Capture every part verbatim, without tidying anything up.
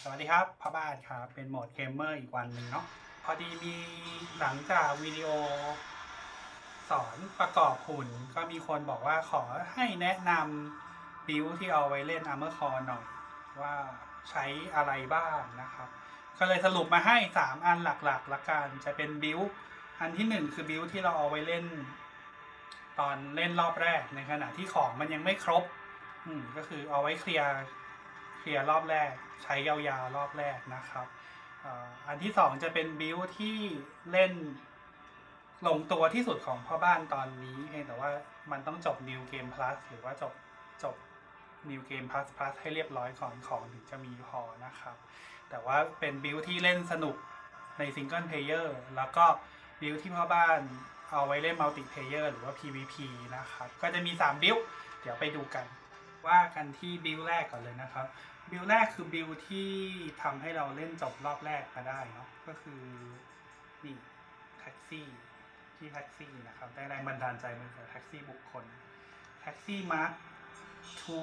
สวัสดีครับพ่อบ้านครับเป็นโหมดเกมเมอร์อีกวันหนึ่งเนาะพอดีมีหลังจากวิดีโอสอนประกอบหุ่นก็มีคนบอกว่าขอให้แนะนำบิลที่เอาไว้เล่น Armor Core หน่อยว่าใช้อะไรบ้างนะครับก็เลยสรุปมาให้สามอันหลักๆละกันจะเป็นบิลอันที่หนึ่งคือบิลที่เราเอาไว้เล่นตอนเล่นรอบแรกในขณะที่ของมันยังไม่ครบอืมก็คือเอาไว้เคลียร์เคลียร์รอบแรกใช้ยาวๆรอบแรกนะครับอันที่สองจะเป็นบิลที่เล่นลงตัวที่สุดของพ่อบ้านตอนนี้เองแต่ว่ามันต้องจบ New Game Plus หรือว่าจบจบ New Game Plus Plus ให้เรียบร้อยก่อนของถึงจะมีพอนะครับแต่ว่าเป็นบิลที่เล่นสนุกใน Single Player แล้วก็บิลที่พ่อบ้านเอาไว้เล่น Multi Player หรือว่า พี วี พี นะครับก็จะมีสามบิลเดี๋ยวไปดูกันว่ากันที่บิลแรกก่อนเลยนะครับบิลแรกคือบิลที่ทำให้เราเล่นจบรอบแรกมาได้เนาะก็คือนี่แท็กซี่ที่แท็กซี่นะครับได้แรงบันดาลใจมาจากแท็กซี่บุคคลแท็กซี่มาร์คทู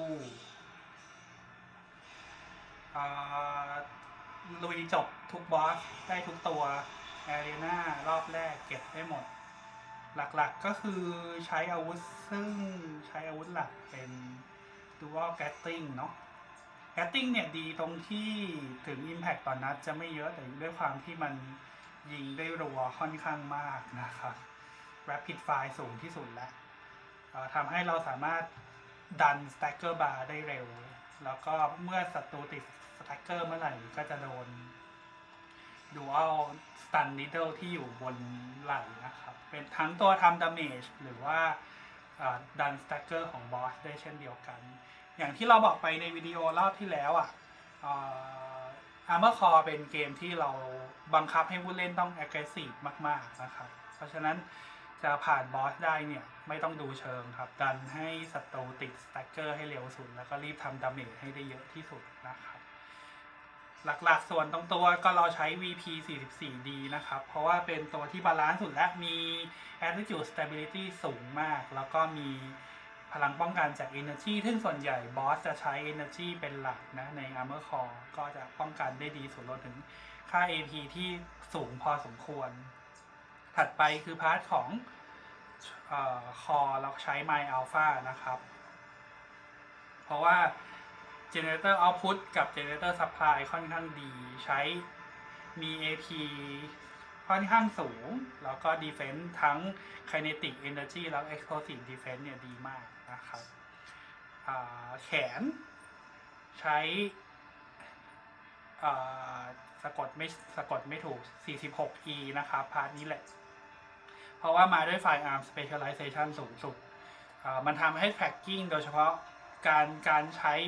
ลุยจบทุกบอสได้ทุกตัวแอรีนารอบแรกเก็บได้หมดหลักๆก็คือใช้อาวุธซึ่งใช้อาวุธหลักเป็น Dual Gatling เนาะแกตติ้งเนี่ยดีตรงที่ถึง Impact ต่อนนัดจะไม่เยอะแต่ด้วยความที่มันยิงได้รัวค่อนข้างมากนะครับ Rapid Fire สูงที่สุดแล้วทำให้เราสามารถดัน Stacker Bar ได้เร็วแล้วก็เมื่อศัตรูติด Stacker เมื่อไหร่ก็จะโดน Dual Stun Needle ที่อยู่บนไหล่นะครับเป็นทั้งตัวทำ Damage หรือว่าดัน Stacker ของบอสได้เช่นเดียวกันอย่างที่เราบอกไปในวิดีโอรอบที่แล้วอ่ะ Armor Core เป็นเกมที่เราบังคับให้ผู้เล่นต้อง aggressive มากๆนะครับเพราะฉะนั้นจะผ่านบอสได้เนี่ยไม่ต้องดูเชิงครับดันให้ศัตรูติด Stacker ให้เร็วสุดแล้วก็รีบทำ damage ให้ได้เยอะที่สุดนะครับหลักๆส่วนตรงตัวก็เราใช้ วี พี สี่สิบสี่ ดี นะครับเพราะว่าเป็นตัวที่บาลานซ์สุดและมี attitude stability สูงมากแล้วก็มีพลังป้องกันจาก Energy ซึ่งส่วนใหญ่บอสจะใช้ Energy เป็นหลักนะใน Armor Core ก็จะป้องกันได้ดีสุดรวมถึงค่า เอ พี ที่สูงพอสมควรถัดไปคือพาร์ทของเอ่อ Core เราใช้ My Alpha นะครับเพราะว่า Generator Output กับ Generator Supply ค่อนข้างดีใช้มี เอ พี ค่อนข้างสูงแล้วก็ Defense ทั้ง Kinetic Energy แล้ว Explosive Defense เนี่ยดีมากนะครับแขนใช้สะกดไม่สะกดไม่ถูก สี่สิบหก อี นะครับพาร์ทนี้แหละเพราะว่ามาด้วย Firearm Specialization สูงสุดมันทำให้ Tracking โดยเฉพาะการการใช้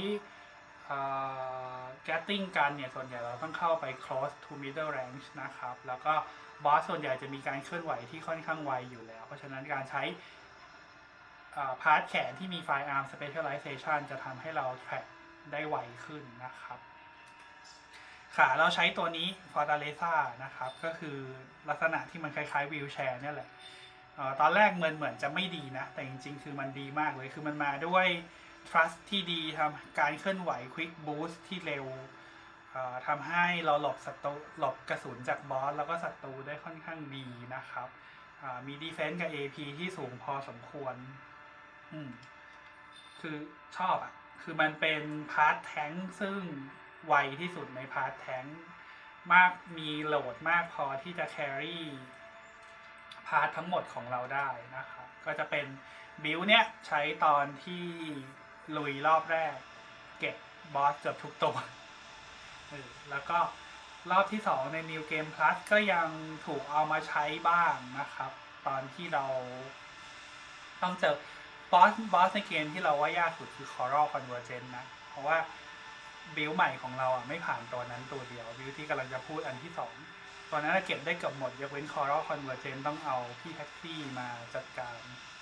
แกตติ้งกันเนี่ยส่วนใหญ่เราต้องเข้าไป close to middle range นะครับแล้วก็บอสส่วนใหญ่จะมีการเคลื่อนไหวที่ค่อนข้างไวอยู่แล้วเพราะฉะนั้นการใช้พาร์ทแขนที่มี Firearm Specialization จะทำให้เรา track ได้ไวขึ้นนะครับขาเราใช้ตัวนี้ Fortaleza นะครับก็คือลักษณะที่มันคล้ายๆ Wheelchair เนี่ยแหละตอนแรกเหมือนเหมือนจะไม่ดีนะแต่จริงๆคือมันดีมากเลยคือมันมาด้วย trust ที่ดีทำการเคลื่อนไหว quick boost ที่เร็วทำให้เราหลบศัตรูหลบกระสุนจากบอสแล้วก็ศัตรูได้ค่อนข้างดีนะครับมี defense กับ เอ พี ที่สูงพอสมควรอืมคือชอบอ่ะคือมันเป็นพาร์ทแทงค์ซึ่งไวที่สุดในพาร์ทแทงค์มากมีโหลดมากพอที่จะ carry พาร์ททั้งหมดของเราได้นะครับก็จะเป็นบิลเนี้ยใช้ตอนที่ลุยรอบแรกเก็บบอสเกือบทุกตัวแล้วก็รอบที่สองใน New Game Plus ก็ยังถูกเอามาใช้บ้างนะครับตอนที่เราต้องเจอบอสบอสในเกมที่เราว่ายากสุดคือ Coral Convergence นะเพราะว่าบิลใหม่ของเราอ่ะไม่ผ่านตัวนั้นตัวเดียวบิลที่กำลังจะพูดอันที่สองตอนนั้นเก็บได้เกือบหมดยกเว้น Coral Convergence ต้องเอาพี่แท็กซี่มาจัดการ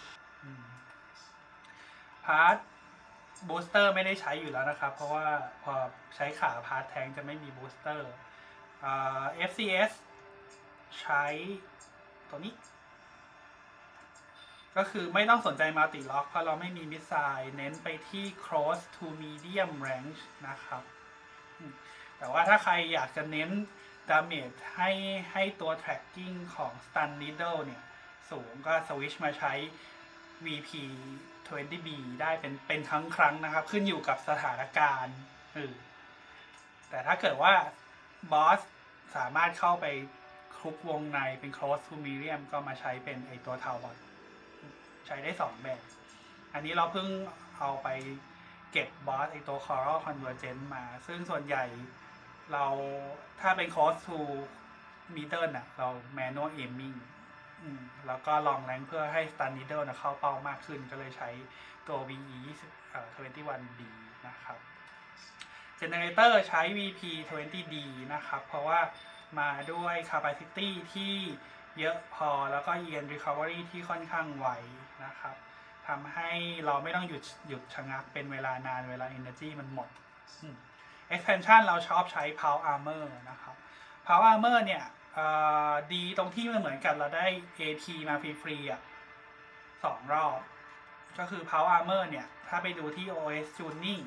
พาร์ทบูสเตอร์ไม่ได้ใช้อยู่แล้วนะครับเพราะว่าพอใช้ขาพาร์ทแทงจะไม่มีบูสเตอร์ เอฟ ซี เอส ใช้ตัวนี้ก็คือไม่ต้องสนใจมัลติล็อกเพราะเราไม่มีมิสไซล์เน้นไปที่ close to medium range นะครับแต่ว่าถ้าใครอยากจะเน้นดาเมจให้ให้ตัว tracking ของ stun needle เนี่ยสูงก็สวิชมาใช้ วี พี ทเวนตี้ บี ได้เป็นเป็นครั้งครั้งนะครับขึ้นอยู่กับสถานการณ์เออแต่ถ้าเกิดว่าบอสสามารถเข้าไปคลุกวงในเป็น close to medium ก็มาใช้เป็นไอตัว Talbot ใช้ได้สองแบบอันนี้เราเพิ่งเอาไปเก็บบอสไอตัว Coral Convergence มาซึ่งส่วนใหญ่เราถ้าเป็น close to middle น่ะเรา manual aiming แล้วก็ลองแรงเพื่อให้ stun needle นะเข้าเป้ามากขึ้นก็เลยใช้ตัว วี อี ยี่สิบ เอ่อ ทเวนตี้วัน บี นะครับ Generator ใช้ วี พี ทเวนตี้ ดี นะครับเพราะว่ามาด้วย capacity ที่เยอะพอแล้วก็ อี เอ็น recovery ที่ค่อนข้างไวนะครับทำให้เราไม่ต้องหยุดหยุดชะงักเป็นเวลานานเวลา energy มันหมด expansion เราชอบใช้ power armor นะครับ power armor เนี่ยดีตรงที่มันเหมือนกันเราได้ เอ ที มาฟรีๆอ่ะสองรอบก็คือ power armor เนี่ยถ้าไปดูที่ โอ เอส tuning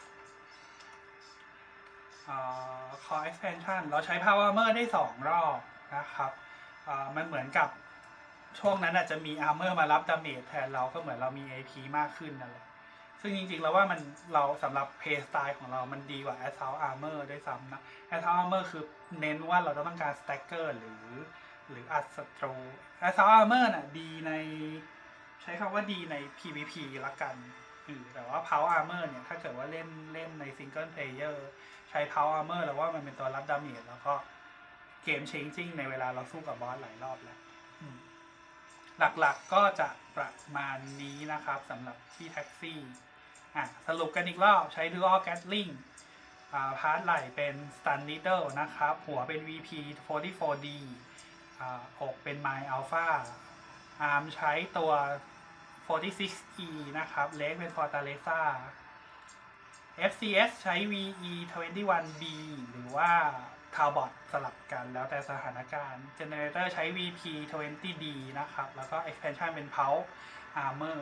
core expansion เราใช้ power armor ได้สองรอบนะครับมันเหมือนกับช่วงนั้นอาจจะมี armor มารับดาเมจแทนเราก็เหมือนเรามี เอ พี มากขึ้นนั่นแหละซึ่งจริงๆแล้วว่ามันเราสำหรับ play style ของเรามันดีกว่า assault armor ด้วยซ้ำนะ assault armor คือเน้นว่าเราจะต้องการ stagger หรือหรืออัดศัตรู assault armor น่ะดีในใช้คำว่าดีใน พี วี พี ละกันแต่ว่า power armor เนี่ยถ้าเกิดว่าเล่นเล่นใน single player ใช้ power armor แล้วว่ามันเป็นตัวรับดาเมจแล้วก็เกม changing ในเวลาเราสู้กับบอสหลายรอบแล้วหลักๆ ก, ก็จะประมาณนี้นะครับสำหรับที่แท็กซี่สรุปกันอีกรอบใช้ Dual Gatling พาร์ทไหล่เป็น Stun Needle นะครับหัวเป็น วี พี โฟร์ตี้โฟร์ ดี อกเป็น My Alpha อาร์มใช้ตัว โฟร์ตี้ซิกซ์ อี นะครับเล็กเป็น Fortaleza เอฟ ซี เอส ใช้ วี อี ทเวนตี้วัน บี หรือว่า Talbot สลับกันแล้วแต่สถานการณ์ Generator ใช้ วี พี ทเวนตี้ ดี นะครับแล้วก็ Expansion เป็น Pulse Armor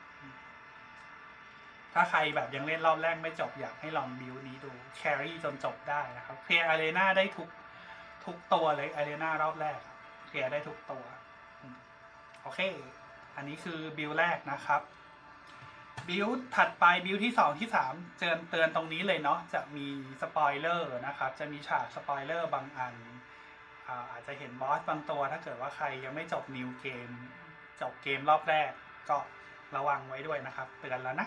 ถ้าใครแบบยังเล่นรอบแรกไม่จบอยากให้ลองบิวนี้ดู Carry จนจบได้นะครับเคลียร์ Arena ได้ทุกทุกตัวเลย Arena รอบแรกเคลียร์ได้ทุกตัวโอเคอันนี้คือบิวแรกนะครับบิวถัดไปบิวที่สองที่สามเตือนเตือนตรงนี้เลยเนาะจะมีสปอยเลอร์นะครับจะมีฉากสปอยเลอร์บางอัน อา, อาจจะเห็นบอสบางตัวถ้าเกิดว่าใครยังไม่จบนิวเกมจบเกมรอบแรกก็ระวังไว้ด้วยนะครับเตือนแล้วนะ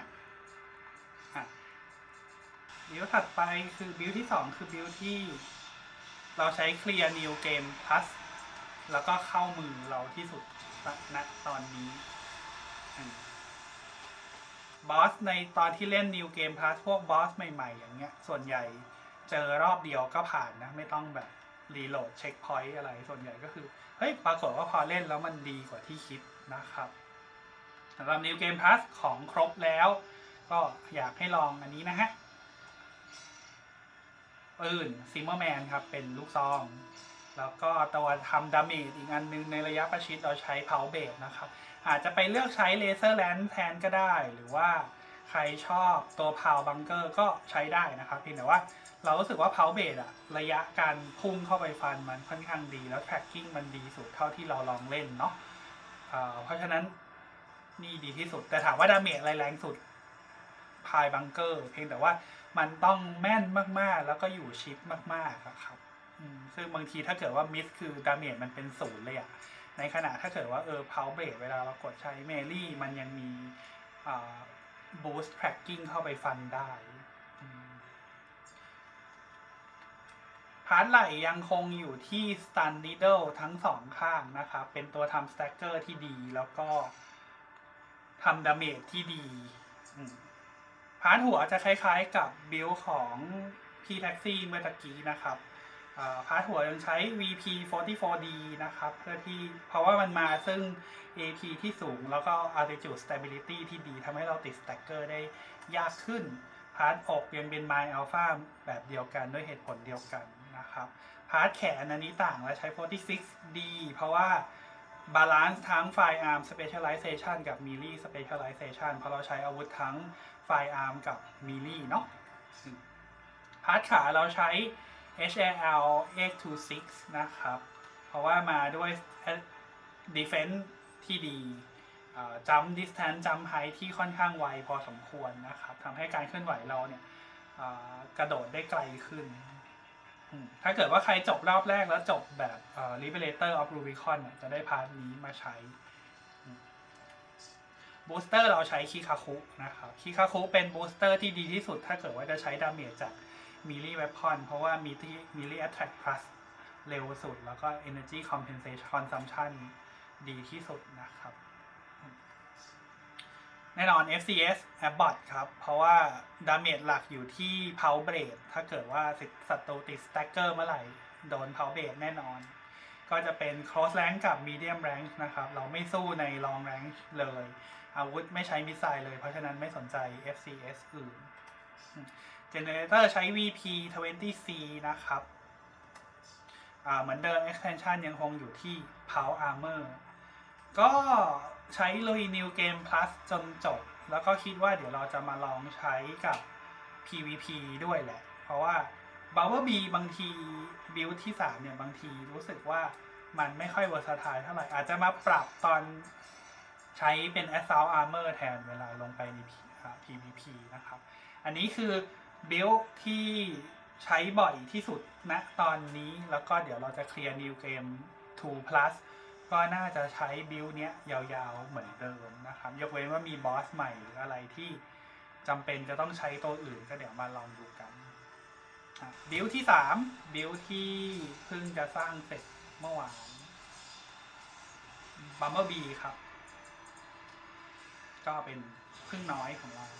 บิวถัดไปคือบิวที่สองคือบิวที่เราใช้เคลียร์นิวเกมพลัสแล้วก็เข้ามือเราที่สุดณตอนนี้บอสในตอนที่เล่น New Game Plus พวกบอสใหม่ๆอย่างเงี้ยส่วนใหญ่เจอรอบเดียวก็ผ่านนะไม่ต้องแบบรีโหลดเช็คพอยต์อะไรส่วนใหญ่ก็คือเฮ้ยปรากฏว่าพอเล่นแล้วมันดีกว่าที่คิดนะครับสำหรับ New Game Plus ของครบแล้วก็อยากให้ลองอันนี้นะฮะปืนซิมเมอร์แมนครับเป็นลูกซองแล้วก็ตัวทำดาเมจอีกอันนึงในระยะประชิดเราใช้เพาเบสนะครับอาจจะไปเลือกใช้เลเซอร์แลนด์แทนก็ได้หรือว่าใครชอบตัวพาวบังเกอร์ก็ใช้ได้นะครับเพียงแต่ว่าเรารู้สึกว่าเพาเบสอะระยะการพุ่งเข้าไปฟันมันค่อนข้างดีแล้ว tracking มันดีสุดเท่าที่เราลองเล่นเนาะเพราะฉะนั้นนี่ดีที่สุดแต่ถามว่าดาเมจอะไรแรงสุดพายบังเกอร์เพียงแต่ว่ามันต้องแม่นมากๆแล้วก็อยู่ชิดมากๆครับซึ่งบางทีถ้าเกิดว่ามิสคือดาเมจมันเป็นศูนย์เลยอะในขณะถ้าเกิดว่าเออเพาเบรเวลาเรากดใช้เมลี่มันยังมีบูสต์แทร็กกิ้งเข้าไปฟันได้พาร์ทไหล่ยังคงอยู่ที่ Stun Needle ทั้งสองข้างนะครับเป็นตัวทำ Stagger ที่ดีแล้วก็ทำดาเมจที่ดีพาร์ทหัวจะคล้ายๆกับบิลของพี่แท็กซี่เมื่อตะกี้นะครับพาร์ทหัวยังใช้ วี พี โฟร์ตี้โฟร์ ดี นะครับเพื่อที่เพราะว่ามันมาซึ่ง เอ พี ที่สูงแล้วก็ Altitude Stability ที่ดีทำให้เราติด Stagger ได้ยากขึ้นพาร์ทอกยังเป็น My Alpha แบบเดียวกันด้วยเหตุผลเดียวกันนะครับพาร์ทแขนอันนี้ต่างและใช้ โฟร์ตี้ซิกซ์ ดี เพราะว่าบาลานซ์ทั้ง Firearm Specialization กับ Melee Specialization เพราะเราใช้อาวุธทั้ง Firearm กับ Melee เนาะพาร์ทขาเราใช้เอช เอ แอล เอ็กซ์ ยี่สิบหก นะครับ เพราะว่ามาด้วย defense ที่ดี jump distance jump height ที่ค่อนข้างไวพอสมควรนะครับทำให้การเคลื่อนไหวเราเนี่ยกระโดดได้ไกลขึ้น ถ้าเกิดว่าใครจบรอบแรกแล้วจบแบบ Liberator of Rubicon จะได้พาร์ทนี้มาใช้บูสเตอร์เราใช้คิคาคุนะครับคิคาคุเป็นบูสเตอร์ที่ดีที่สุดถ้าเกิดว่าจะใช้ดาเมจจากมิลลี่เวพอนเพราะว่ามีที่มิลลี่แอตแทคพลัสเร็วสุดแล้วก็ Energy Compensation Consumption ดีที่สุดนะครับแน่นอน เอฟ ซี เอส Abbott ครับเพราะว่าดาเมจหลักอยู่ที่ Power Blade ถ้าเกิดว่าศัตรูติด Stagger เมื่อไหร่โดน Power Blade แน่นอนก็จะเป็น Close Range กับ Medium Range นะครับเราไม่สู้ใน Long Range เลยอาวุธไม่ใช้มิสไซล์เลยเพราะฉะนั้นไม่สนใจ เอฟ ซี เอส อื่น Generator ใช้ วี พี ยี่สิบ ซี นะครับเหมือนเดิม Extension ยังคงอยู่ที่ Power Armor ก็ใช้ลุย New Game Plus จนจบแล้วก็คิดว่าเดี๋ยวเราจะมาลองใช้กับ พี วี พี ด้วยแหละเพราะว่า Bumblebee บีบางทีบิลที่สามเนี่ยบางทีรู้สึกว่ามันไม่ค่อย versatile เท่าไหร่อาจจะมาปรับตอนใช้เป็น Assault Armor แทนเวลาลงไปใน พี วี พี นะครับอันนี้คือบิลที่ใช้บ่อยที่สุดณนะตอนนี้แล้วก็เดี๋ยวเราจะเคลียร์ New Game ทู plus ก็น่าจะใช้บิลเนี้ยยาวๆเหมือนเดิมนะครับยกเว้นว่ามีบอสใหม่หรืออะไรที่จำเป็นจะต้องใช้ตัวอื่นก็เดี๋ยวมาลองดูกันบิลที่สามบิลที่เพิ่งจะสร้างเสร็จเมื่อวาน Bumblebee ครับก็เป็นพึ่งน้อยของเรา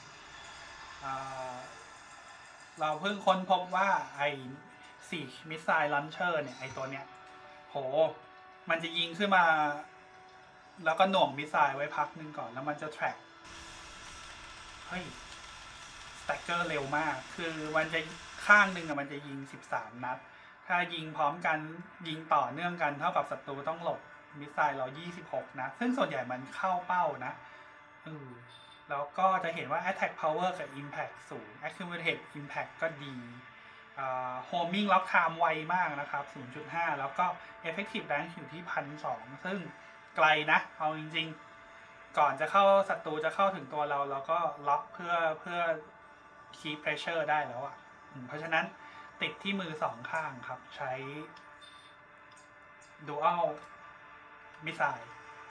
เราเพิ่งค้นพบว่าไอ้สี่มิสไซล์ลันเชอร์เนี่ยไอ้ตัวเนี้ยโหมันจะยิงขึ้นมาแล้วก็หน่วงมิสไซล์ไว้พักนึงก่อนแล้วมันจะแทร็กเฮ้ยสแต็กเกอร์เร็วมากคือมันจะข้างหนึ่งอะมันจะยิงสิบสามนัดถ้ายิงพร้อมกันยิงต่อเนื่องกันเท่ากับศัตรูต้องหลบมิสไซล์เรายี่สิบหกนะซึ่งส่วนใหญ่มันเข้าเป้านะอือแล้วก็จะเห็นว่า attack power กับ impact สูง accumulated impact ก็ดี homing lock time ไวมากนะครับ ศูนย์จุดห้า แล้วก็ effective range อยู่ที่ หนึ่งพันสองร้อย ซึ่งไกลนะเอาจริงๆก่อนจะเข้าศัตรูจะเข้าถึงตัวเราเราก็ล็อกเพื่อเพื่อ keep pressure ได้แล้วอ่ะเพราะฉะนั้นติดที่มือสองข้างครับใช้ dual missile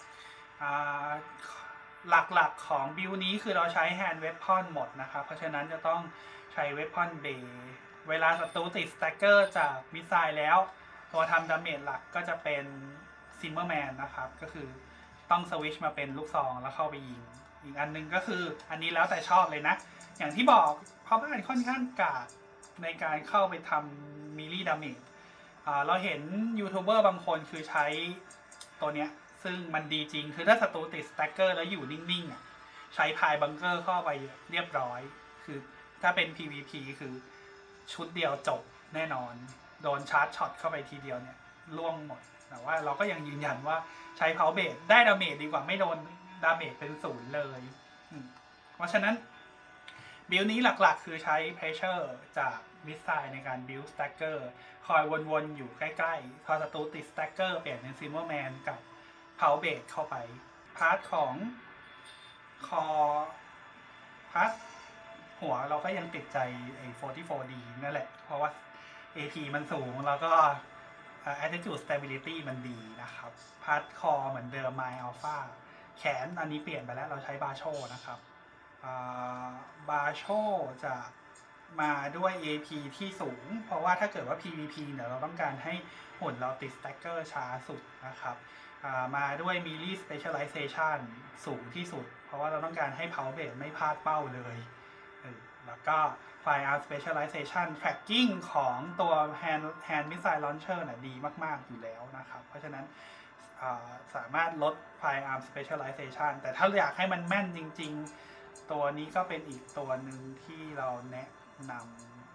หลักๆของบิลนี้คือเราใช้ hand weapon หมดนะครับเพราะฉะนั้นจะต้องใช้ weapon bay เวลาศัตรูติด stagger จากมิสไซล์แล้วตัวทำดาเมจหลักก็จะเป็น Zimmerman นะครับก็คือต้องสวิชมาเป็นลูกซองแล้วเข้าไปยิงอีกอันนึงก็คืออันนี้แล้วแต่ชอบเลยนะอย่างที่บอกเพราะบ้านค่อนข้างกาดในการเข้าไปทำมิลลี่ดาเมจเราเห็นยูทูบเบอร์บางคนคือใช้ตัวเนี้ยซึ่งมันดีจริงคือถ้าศัตรูติดสแต็กเกอร์แล้วอยู่นิ่งๆอ่ะใช้พายบังเกอร์เข้าไปเรียบร้อยคือถ้าเป็น พี วี พี คือชุดเดียวจบแน่นอนโดนชาร์จช็อตเข้าไปทีเดียวเนี่ยล่วงหมดแต่ว่าเราก็ยังยืนยันว่าใช้เพาเบสได้ดาเมจดีกว่าไม่โดนดาเมจเป็นศูนย์เลยเพราะฉะนั้นบิลนี้หลักๆคือใช้เพรสเชอร์จากมิสไซล์ในการบิลสแต็กเกอร์คอยวนๆอยู่ใกล้ๆพอศัตรูติดสแต็กเกอร์เปลี่ยนเป็นซิมเมอร์แมนกับเพาเบสเข้าไปพาร์ทของคอพาร์ทหัวเราก็ยังติดใจไอ้ โฟร์ตี้โฟร์ ดี นั่นแหละเพราะว่า เอ พี มันสูงแล้วก็ attitude stability มันดีนะครับพาร์ทคอเหมือนเดิม My Alpha แขนอันนี้เปลี่ยนไปแล้วเราใช้บาโชนะครับบาโชจะมาด้วย เอ พี ที่สูงเพราะว่าถ้าเกิดว่า พี วี พี เนี่ยเราต้องการให้หุ่นเราติด stagger ช้าสุดนะครับมาด้วย melee specialization สูงที่สุดเพราะว่าเราต้องการให้ power base ไม่พลาดเป้าเลยแล้วก็ firearm specialization tracking ของตัว hand hand missile launcher น่ะดีมากๆอยู่แล้วนะครับเพราะฉะนั้นสามารถลด firearm specialization แต่ถ้าอยากให้มันแม่นจริงๆตัวนี้ก็เป็นอีกตัวหนึ่งที่เราแนะนำ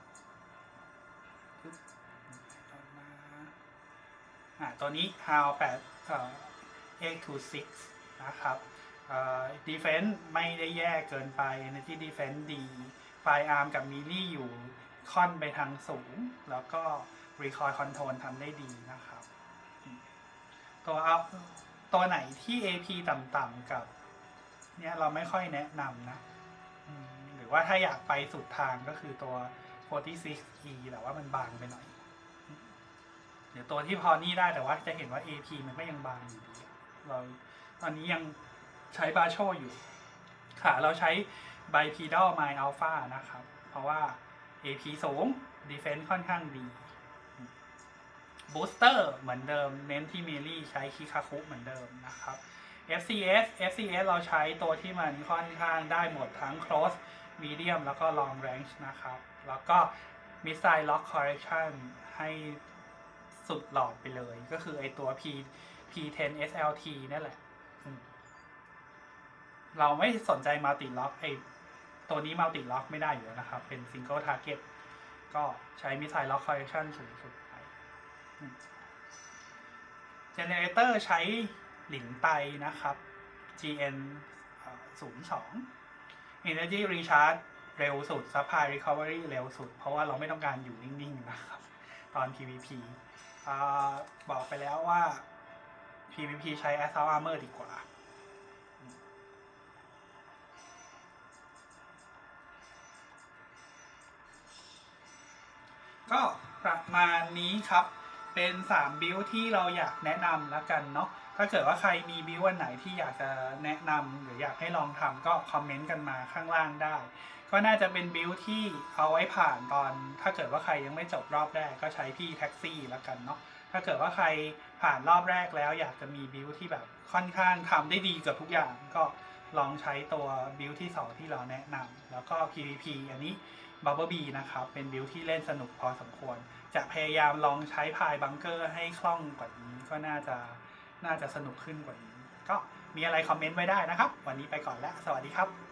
ตัวนี้ ฮาว แปด เอ็กซ์ ยี่สิบหก นะครับ defense ไม่ได้แย่เกินไป energy defense ดี firearm กับ melee อยู่ค่อนไปทางสูงแล้วก็ recoil control ทำได้ดีนะครับตัวเอาตัวไหนที่ เอ พี ต่ำๆกับเนี่ยเราไม่ค่อยแนะนำนะหรือว่าถ้าอยากไปสุดทางก็คือตัว โฟร์ตี้ซิกซ์ อี แต่ว่ามันบางไปหน่อยเดี๋ยวตัวที่พอนี่ได้แต่ว่าจะเห็นว่า เอ พี มันก็ยังบางอยู่ดีเราตอนนี้ยังใช้บาโชอยู่ค่ะเราใช้ Bipedal My Alpha นะครับเพราะว่า เอ พี สูง Defense ค่อนข้างดี Booster เหมือนเดิมเน้นที่มิลลี่ใช้คิคาคุเหมือนเดิมนะครับ เอฟ ซี เอส เอฟ ซี เอส เราใช้ตัวที่มันค่อนข้างได้หมดทั้ง Close Medium แล้วก็ Long Range นะครับแล้วก็ Missile Lock Correction ให้สุดหลอดไปเลยก็คือไอตัว P พี เท็น เอส แอล ที นั่นแหละเราไม่สนใจ Multi Lock ไอตัวนี้ Multi Lock ไม่ได้อยู่แล้วนะครับเป็น Single Target ก็ใช้ Missile Lock Correction สูงสุดไป Generator ใช้หลินไตนะครับ จี เอ็น ศูนย์สอง Energy Recharge เร็วสุด Supply Recovery เร็วสุดเพราะว่าเราไม่ต้องการอยู่นิ่งๆนะครับตอน พี วี พี บอกไปแล้วว่า พี วี พี ใช้ Assault Armor ดีกว่าก็ประมาณนี้ครับเป็นสามบิลที่เราอยากแนะนำแล้วกันเนาะถ้าเกิดว่าใครมีบิลวันไหนที่อยากจะแนะนำหรืออยากให้ลองทำก็คอมเมนต์กันมาข้างล่างได้ก็น่าจะเป็นบิลที่เอาไว้ผ่านตอนถ้าเกิดว่าใครยังไม่จบรอบแรกก็ใช้พี่แท็กซี่แล้วกันเนาะถ้าเกิดว่าใครผ่านรอบแรกแล้วอยากจะมีบิลที่แบบค่อนข้างทำได้ดีกับทุกอย่างก็ลองใช้ตัวบิลที่สองที่เราแนะนำแล้วก็ พี วี พี อันนี้Bubble Bee นะครับเป็นบิลที่เล่นสนุกพอสมควรจะพยายามลองใช้พายบังเกอร์ให้คล่องกว่านี้ก็น่าจะน่าจะสนุกขึ้นกว่านี้ก็มีอะไรคอมเมนต์ไว้ได้นะครับวันนี้ไปก่อนแล้วสวัสดีครับ